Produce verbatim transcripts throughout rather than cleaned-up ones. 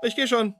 Ich gehe schon.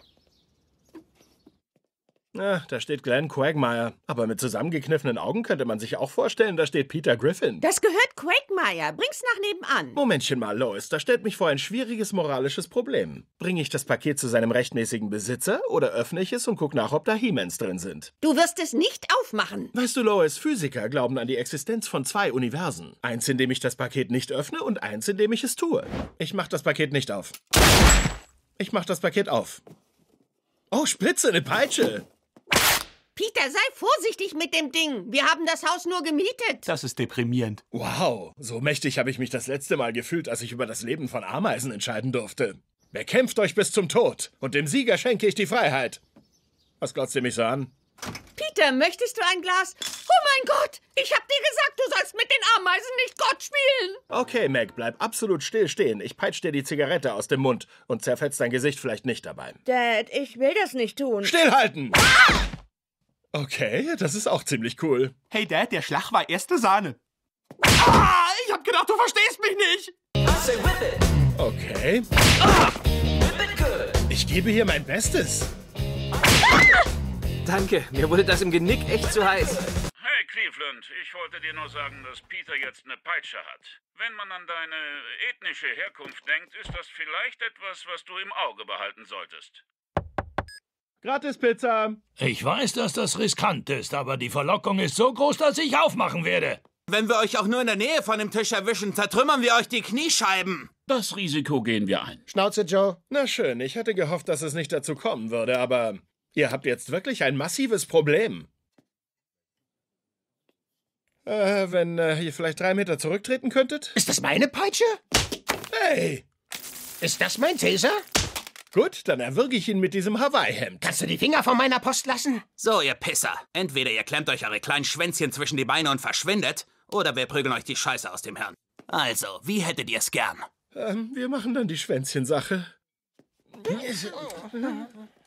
Ah, da steht Glenn Quagmire. Aber mit zusammengekniffenen Augen könnte man sich auch vorstellen, da steht Peter Griffin. Das gehört Quagmire. Bring's nach nebenan. Momentchen mal, Lois. Das stellt mich vor ein schwieriges moralisches Problem. Bringe ich das Paket zu seinem rechtmäßigen Besitzer oder öffne ich es und gucke nach, ob da He-Mans drin sind? Du wirst es nicht aufmachen. Weißt du, Lois, Physiker glauben an die Existenz von zwei Universen. Eins, in dem ich das Paket nicht öffne und eins, in dem ich es tue. Ich mach das Paket nicht auf. Ich mach das Paket auf. Oh, Spitze, eine Peitsche. Peter, sei vorsichtig mit dem Ding. Wir haben das Haus nur gemietet. Das ist deprimierend. Wow, so mächtig habe ich mich das letzte Mal gefühlt, als ich über das Leben von Ameisen entscheiden durfte. Bekämpft euch bis zum Tod und dem Sieger schenke ich die Freiheit. Was glotzt ihr mich so an? Peter, möchtest du ein Glas? Oh mein Gott, ich hab dir gesagt, du sollst mit den Ameisen nicht Gott spielen. Okay, Meg, bleib absolut still stehen. Ich peitsch dir die Zigarette aus dem Mund und zerfetz dein Gesicht vielleicht nicht dabei. Dad, ich will das nicht tun. Stillhalten! Ah! Okay, das ist auch ziemlich cool. Hey Dad, der Schlag war erste Sahne. Ah, ich hab gedacht, du verstehst mich nicht. Okay. Ich gebe hier mein Bestes. Danke, mir wurde das im Genick echt zu heiß. Hey Cleveland, ich wollte dir nur sagen, dass Peter jetzt eine Peitsche hat. Wenn man an deine ethnische Herkunft denkt, ist das vielleicht etwas, was du im Auge behalten solltest. Gratis Pizza. Ich weiß, dass das riskant ist, aber die Verlockung ist so groß, dass ich aufmachen werde. Wenn wir euch auch nur in der Nähe von dem Tisch erwischen, zertrümmern wir euch die Kniescheiben. Das Risiko gehen wir ein. Schnauze, Joe. Na schön, ich hatte gehofft, dass es nicht dazu kommen würde, aber ihr habt jetzt wirklich ein massives Problem. Äh, wenn äh, ihr vielleicht drei Meter zurücktreten könntet? Ist das meine Peitsche? Hey! Ist das mein Taser? Gut, dann erwürge ich ihn mit diesem Hawaii-Hemd. Kannst du die Finger von meiner Post lassen? So, ihr Pisser. Entweder ihr klemmt euch eure kleinen Schwänzchen zwischen die Beine und verschwindet, oder wir prügeln euch die Scheiße aus dem Hirn. Also, wie hättet ihr's gern? Ähm, wir machen dann die Schwänzchensache.